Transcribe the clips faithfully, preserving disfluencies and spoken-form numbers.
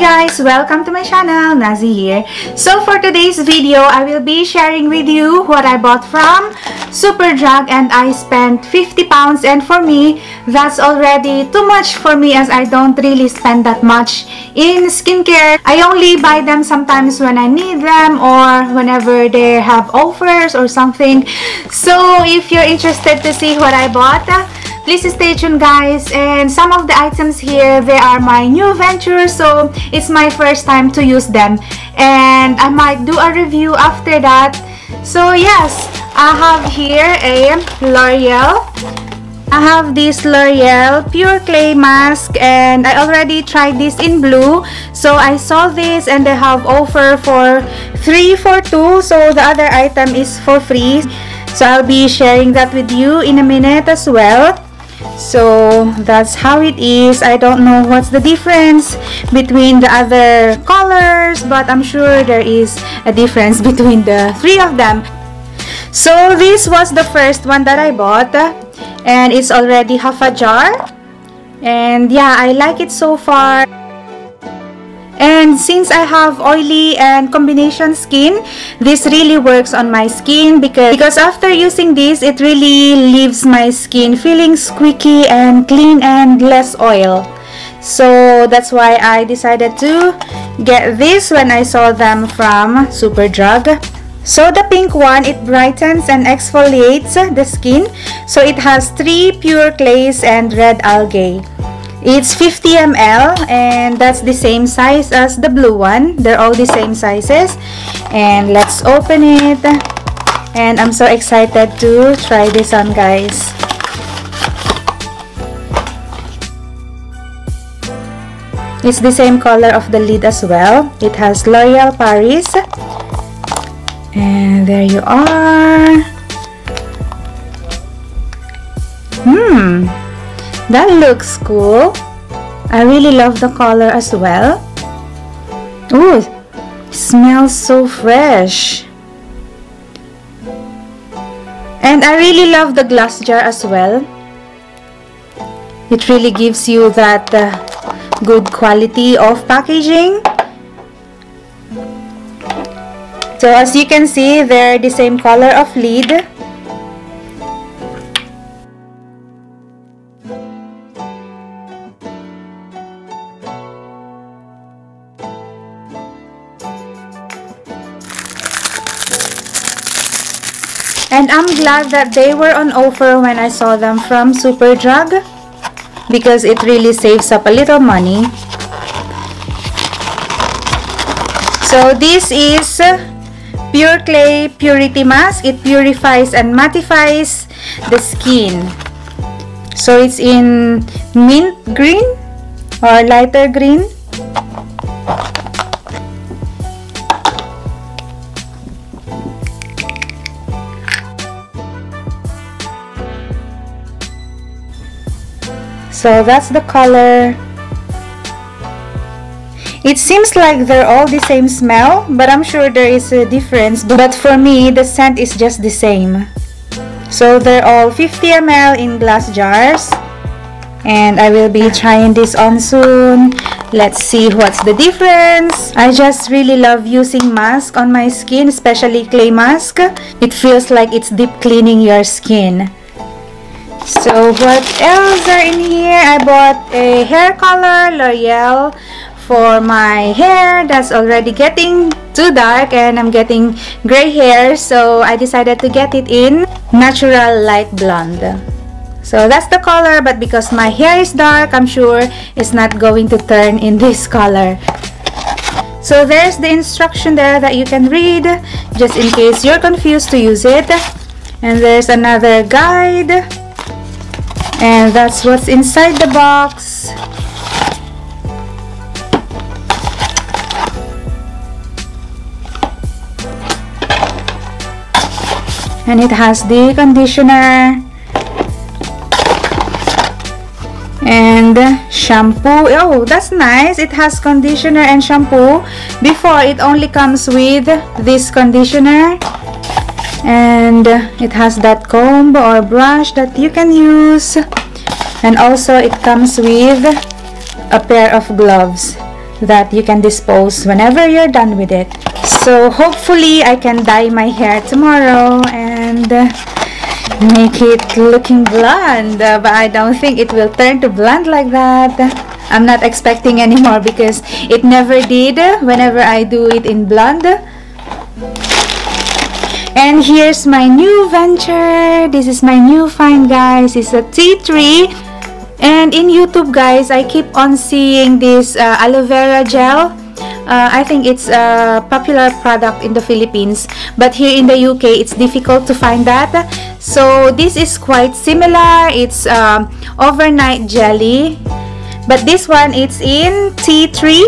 guys, welcome to my channel, Nazi here. So for today's video, I will be sharing with you what I bought from Superdrug, and I spent fifty pounds, and for me, that's already too much for me as I don't really spend that much in skincare. I only buy them sometimes when I need them or whenever they have offers or something. So if you're interested to see what I bought, please stay tuned guys. And some of the items here, they are my new ventures, so it's my first time to use them, and I might do a review after that. So yes, I have here a L'Oreal. I have this L'Oreal Pure Clay Mask, and I already tried this in blue. So I saw this and they have offer for three for two, so the other item is for free. So I'll be sharing that with you in a minute as well. So that's how it is. I don't know what's the difference between the other colors, but I'm sure there is a difference between the three of them. So this was the first one that I bought, and it's already half a jar, and yeah, I like it so far. And since I have oily and combination skin, this really works on my skin because, because after using this, it really leaves my skin feeling squeaky and clean and less oil. So that's why I decided to get this when I saw them from Superdrug. So the pink one, it brightens and exfoliates the skin. So it has three pure clays and red algae. It's fifty milliliters, and that's the same size as the blue one. They're all the same sizes. And let's open it. And I'm so excited to try this on, guys. It's the same color of the lid as well. It has L'Oreal Paris. And there you are. Hmm. That looks cool. I really love the color as well. Ooh, smells so fresh. And I really love the glass jar as well. It really gives you that uh, good quality of packaging. So as you can see, they're the same color of lid. And I'm glad that they were on offer when I saw them from Superdrug, because it really saves up a little money. So this is Pure Clay Purity Mask. It purifies and mattifies the skin. So it's in mint green or lighter green. So that's the color. It seems like they're all the same smell, but I'm sure there is a difference. But for me, the scent is just the same. So they're all fifty milliliters in glass jars. And I will be trying this on soon. Let's see what's the difference. I just really love using mask on my skin, especially clay mask. It feels like it's deep cleaning your skin. So what else are in here? I bought a hair color, L'Oreal, for my hair that's already getting too dark and I'm getting gray hair, so I decided to get it in natural light blonde. So that's the color, but because my hair is dark, I'm sure it's not going to turn in this color. So there's the instruction there that you can read just in case you're confused to use it. And there's another guide. And that's what's inside the box. And it has the conditioner and shampoo. Oh, that's nice. It has conditioner and shampoo. Before, it only comes with this conditioner. And it has that comb or brush that you can use, and also it comes with a pair of gloves. that you can dispose whenever you're done with it. So hopefully I can dye my hair tomorrow and uh, make it looking blonde, uh, but I don't think it will turn to blonde like that. I'm not expecting anymore because it never did whenever I do it in blonde. And here's my new venture. This is my new find, guys. It's a tea tree. And in YouTube, guys, I keep on seeing this uh, aloe vera gel. Uh, I think it's a popular product in the Philippines, but here in the U K, it's difficult to find that. So this is quite similar. It's um, overnight jelly, but this one it's in tea tree.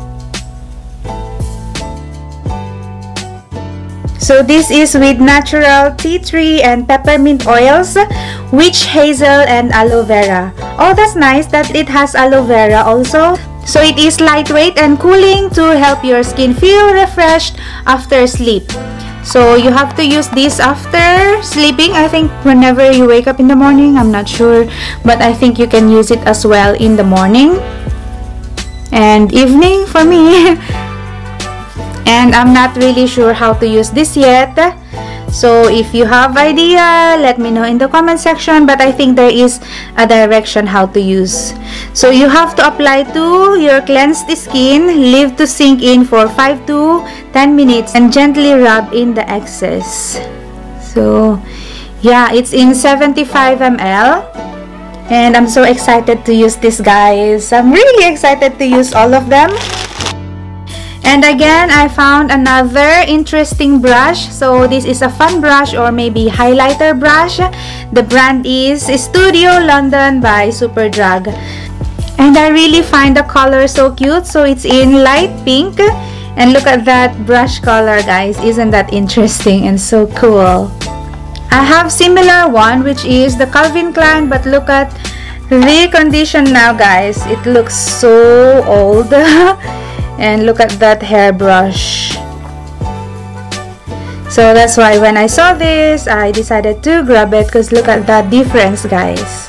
So this is with natural tea tree and peppermint oils, witch hazel and aloe vera. Oh, that's nice that it has aloe vera also. So it is lightweight and cooling to help your skin feel refreshed after sleep. So you have to use this after sleeping. I think whenever you wake up in the morning, I'm not sure, but I think you can use it as well in the morning and evening for me. And I'm not really sure how to use this yet. So if you have idea, let me know in the comment section, but I think there is a direction how to use. So you have to apply to your cleansed skin, leave to sink in for five to ten minutes and gently rub in the excess. So yeah, it's in seventy-five milliliters and I'm so excited to use this, guys. I'm really excited to use all of them. And again, I found another interesting brush. So this is a fun brush or maybe highlighter brush. The brand is Studio London by Superdrug. And I really find the color so cute. So it's in light pink. And look at that brush color, guys. Isn't that interesting and so cool? I have similar one, which is the Calvin Klein. But look at the condition now, guys. It looks so old. And look at that hairbrush. So that's why when I saw this, I decided to grab it because look at that difference, guys.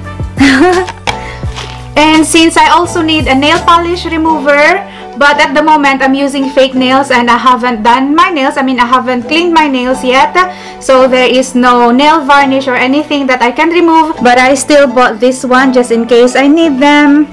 And since I also need a nail polish remover, but at the moment I'm using fake nails and I haven't done my nails. I mean, I haven't cleaned my nails yet. So there is no nail varnish or anything that I can remove. But I still bought this one just in case I need them.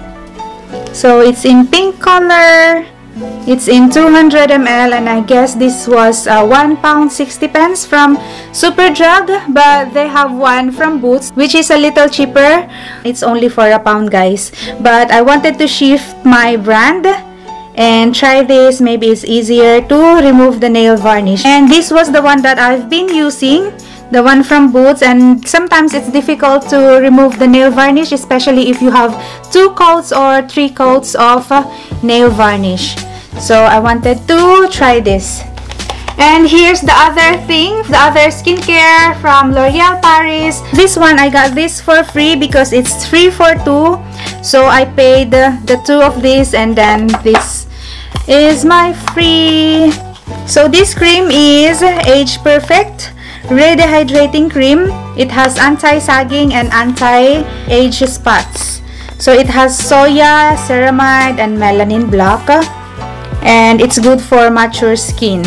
So it's in pink color. It's in two hundred milliliters and I guess this was uh, one pound sixty pence from Superdrug, but they have one from Boots which is a little cheaper. It's only for a pound, guys. But I wanted to shift my brand and try this. Maybe it's easier to remove the nail varnish. And this was the one that I've been using, the one from Boots, and sometimes it's difficult to remove the nail varnish, especially if you have two coats or three coats of uh, nail varnish. So I wanted to try this. And here's the other thing, the other skincare from L'Oreal Paris. This one I got this for free because it's three for two. So I paid the, the two of this and then this is my free. So this cream is Age Perfect Redehydrating Cream. It has anti-sagging and anti-age spots. So it has soya, ceramide, and melanin block. And it's good for mature skin.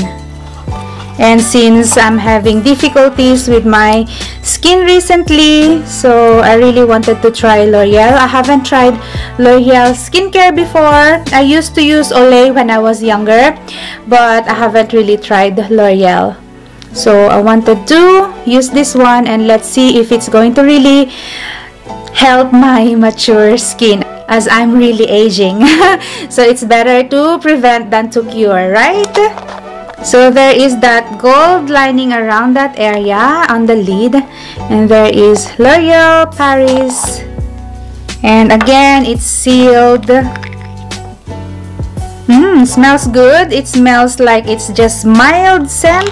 And since I'm having difficulties with my skin recently, so I really wanted to try L'Oreal. I haven't tried L'Oreal skincare before. I used to use Olay when I was younger, but I haven't really tried L'Oreal. So I wanted to use this one and let's see if it's going to really help my mature skin, as I'm really aging. So it's better to prevent than to cure, right? So there is that gold lining around that area on the lid, and there is L'Oreal Paris, and again it's sealed. Mmm, smells good. It smells like it's just mild scent,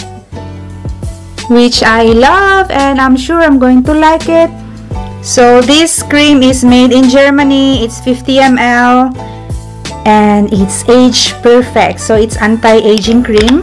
which I love, and I'm sure I'm going to like it. So this cream is made in Germany. It's fifty milliliters and it's Age Perfect. So it's anti-aging cream.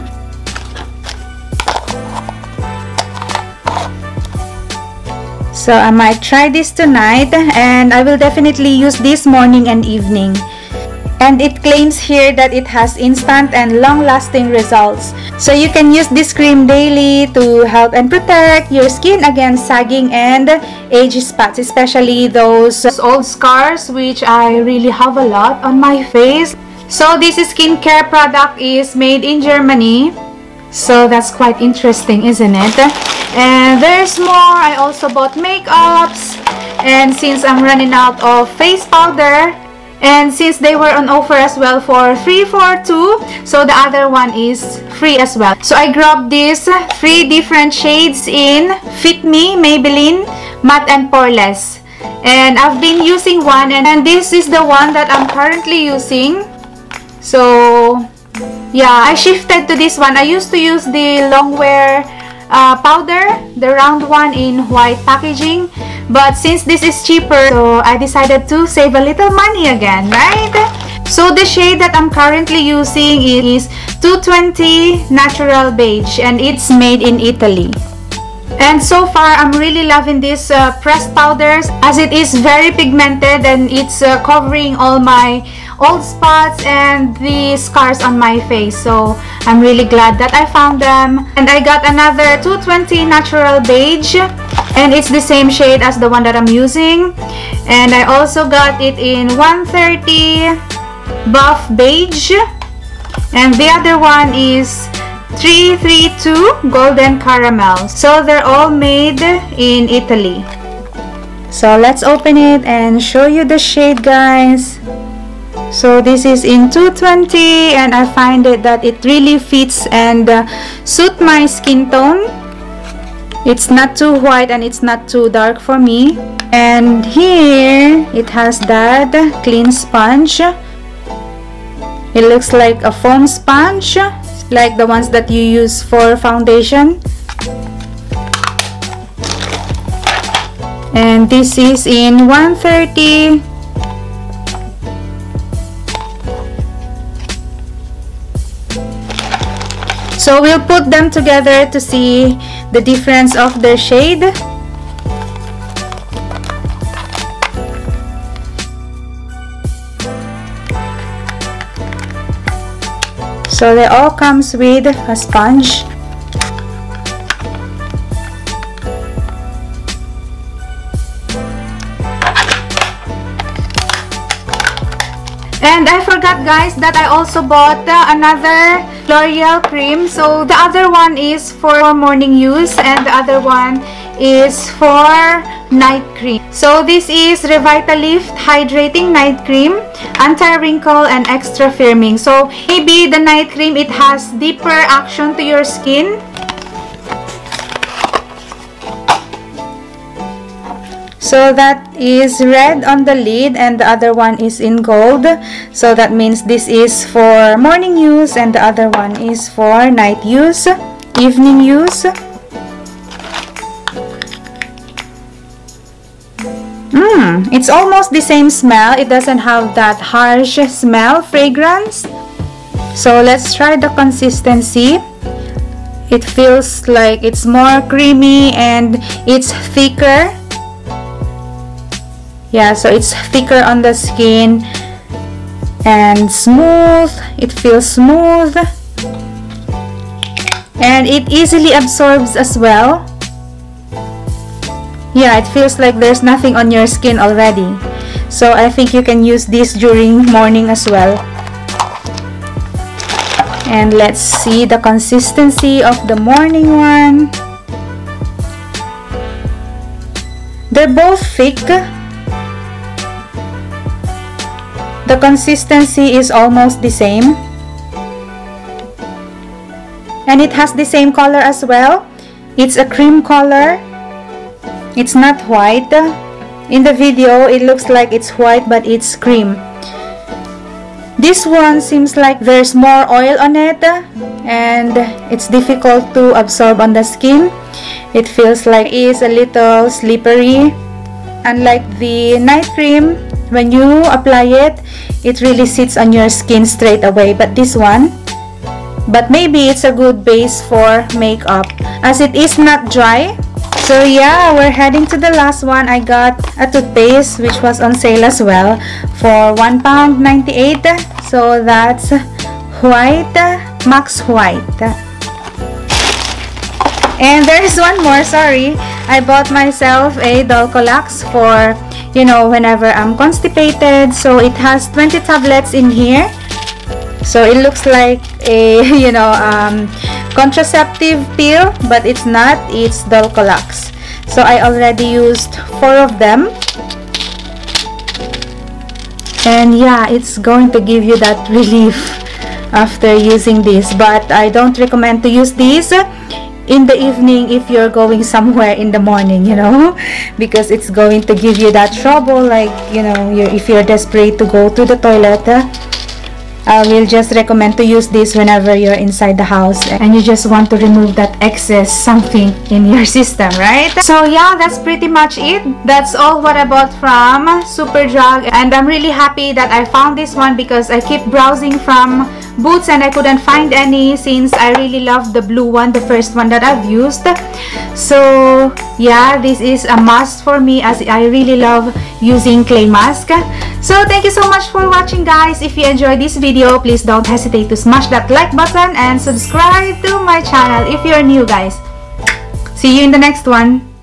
So I might try this tonight and I will definitely use this morning and evening. And it claims here that it has instant and long-lasting results. So you can use this cream daily to help and protect your skin against sagging and age spots, especially those old scars, which I really have a lot on my face. So this skincare product is made in Germany. So that's quite interesting, isn't it? And there's more. I also bought makeups. And since I'm running out of face powder, and since they were on offer as well for three for two, so the other one is free as well. So I grabbed these three different shades in Fit Me, Maybelline, Matte and Poreless. And I've been using one, and, and this is the one that I'm currently using. So yeah, I shifted to this one. I used to use the Longwear uh, powder, the round one in white packaging. But since this is cheaper, so I decided to save a little money again, right? So the shade that I'm currently using is two twenty Natural Beige, and it's made in Italy. And so far, I'm really loving this uh, pressed powders, as it is very pigmented and it's uh, covering all my old spots and the scars on my face. So I'm really glad that I found them. And I got another two twenty Natural Beige, and it's the same shade as the one that I'm using. And I also got it in one thirty Buff Beige, and the other one is three thirty-two Golden Caramel. So they're all made in Italy. So let's open it and show you the shade, guys. So this is in two twenty, and I find it that it really fits and uh, suit my skin tone. It's not too white and it's not too dark for me. And here it has that clean sponge. It looks like a foam sponge, like the ones that you use for foundation. And this is in one thirty. So we'll put them together to see the difference of their shade. So they all comes with a sponge. And I forgot, guys, that I also bought uh, another L'Oreal cream. So the other one is for morning use and the other one is for night cream. So this is Revitalift Hydrating Night Cream, Anti-Wrinkle and Extra Firming. So maybe the night cream, it has deeper action to your skin. So that is red on the lid and the other one is in gold. So that means this is for morning use and the other one is for night use, evening use. Mmm, it's almost the same smell. It doesn't have that harsh smell, fragrance. So let's try the consistency. It feels like it's more creamy and it's thicker. Yeah, so it's thicker on the skin and smooth. It feels smooth and it easily absorbs as well. Yeah, it feels like there's nothing on your skin already. So I think you can use this during morning as well. And let's see the consistency of the morning one. They're both thick. The consistency is almost the same. And it has the same color as well. It's a cream color. It's not white. In the video, it looks like it's white, but it's cream. This one seems like there's more oil on it, and it's difficult to absorb on the skin. It feels like it's a little slippery. Unlike the night cream, when you apply it, it really sits on your skin straight away. But this one, but maybe it's a good base for makeup as it is not dry. So yeah, we're heading to the last one. I got a toothpaste which was on sale as well for one pound ninety-eight. So that's White, Max White. And there is one more, sorry. I bought myself a Dulcolax for, you know, whenever I'm constipated. So it has twenty tablets in here. So it looks like a, you know, um, contraceptive pill, but it's not. It's Dulcolax. So I already used four of them. And yeah, it's going to give you that relief after using this. But I don't recommend to use these in the evening if you're going somewhere in the morning, you know, because it's going to give you that trouble, like, you know, you're, if you're desperate to go to the toilet. uh, I will just recommend to use this whenever you're inside the house and you just want to remove that excess something in your system, right? So yeah, that's pretty much it. That's all what I bought from Superdrug, and I'm really happy that I found this one because I keep browsing from Boots and I couldn't find any, since I really love the blue one, the first one that I've used. So yeah, this is a must for me as I really love using clay mask. So thank you so much for watching, guys. If you enjoyed this video, please don't hesitate to smash that like button and subscribe to my channel if you're new, guys. See you in the next one.